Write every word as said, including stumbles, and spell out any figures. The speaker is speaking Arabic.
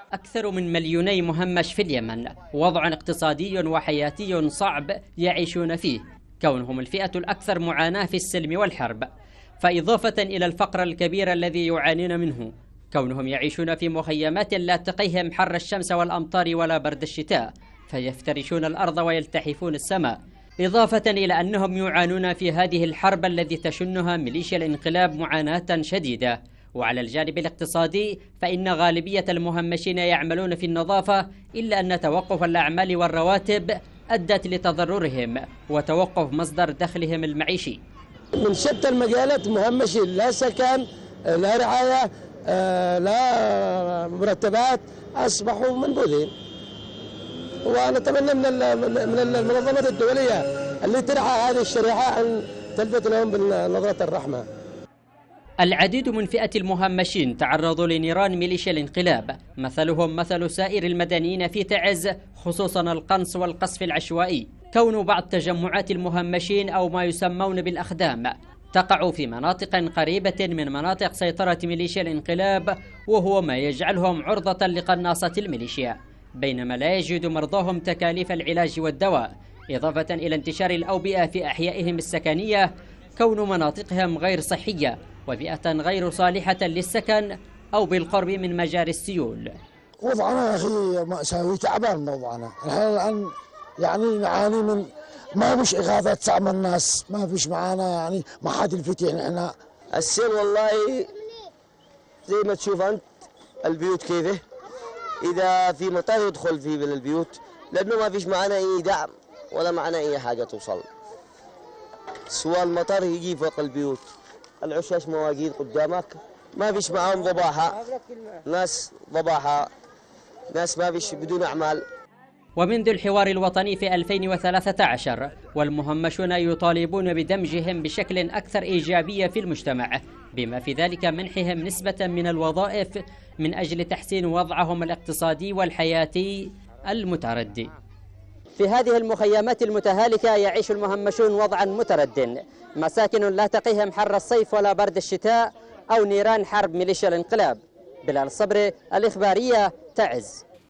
أكثر من مليوني مهمش في اليمن، وضع اقتصادي وحياتي صعب يعيشون فيه، كونهم الفئة الأكثر معاناة في السلم والحرب، فإضافة إلى الفقر الكبير الذي يعانون منه، كونهم يعيشون في مخيمات لا تقيهم حر الشمس والأمطار ولا برد الشتاء، فيفترشون الأرض ويلتحفون السماء، إضافة إلى أنهم يعانون في هذه الحرب التي تشنها ميليشيا الانقلاب معاناة شديدة. وعلى الجانب الاقتصادي فإن غالبية المهمشين يعملون في النظافة، إلا أن توقف الأعمال والرواتب أدت لتضررهم وتوقف مصدر دخلهم المعيشي. من شتى المجالات مهمشين، لا سكن، لا رعاية، لا مرتبات، أصبحوا منبوذين. ونتمنى من من المنظمات الدولية اللي ترعى هذه الشريحة أن تلفت لهم بنظرة الرحمة. العديد من فئة المهمشين تعرضوا لنيران ميليشيا الانقلاب، مثلهم مثل سائر المدنيين في تعز، خصوصا القنص والقصف العشوائي. كون بعض تجمعات المهمشين أو ما يسمون بالأخدام تقع في مناطق قريبة من مناطق سيطرة ميليشيا الانقلاب، وهو ما يجعلهم عرضة لقناصة الميليشيا، بينما لا يجد مرضاهم تكاليف العلاج والدواء، إضافة إلى انتشار الأوبئة في أحيائهم السكنية، كون مناطقهم غير صحية وبيئة غير صالحة للسكن أو بالقرب من مجاري السيول. وضعنا يا أخي مأساوي، تعبان وضعنا. احنا الآن يعني نعاني من ما فيش إغاثة تعمل الناس، ما فيش معانا يعني ما حد الفتح. نحن السيل والله زي ما تشوف أنت البيوت كيفه، إذا في مطر يدخل في البيوت، لأنه ما فيش معانا أي دعم ولا معانا أي حاجة توصل، سواء المطر يجي فوق البيوت، العشاش مواجيد قدامك، ما فيش معاهم ضباحة، ناس ضباحة، ناس ما فيش بدون أعمال. ومنذ الحوار الوطني في ألفين وثلاثة عشر والمهمشون يطالبون بدمجهم بشكل أكثر إيجابية في المجتمع، بما في ذلك منحهم نسبة من الوظائف من أجل تحسين وضعهم الاقتصادي والحياتي المتردي. في هذه المخيمات المتهالكة يعيش المهمشون وضعا مترد، مساكن لا تقيهم حر الصيف ولا برد الشتاء أو نيران حرب ميليشيا الانقلاب. بلال الصبري، الإخبارية، تعز.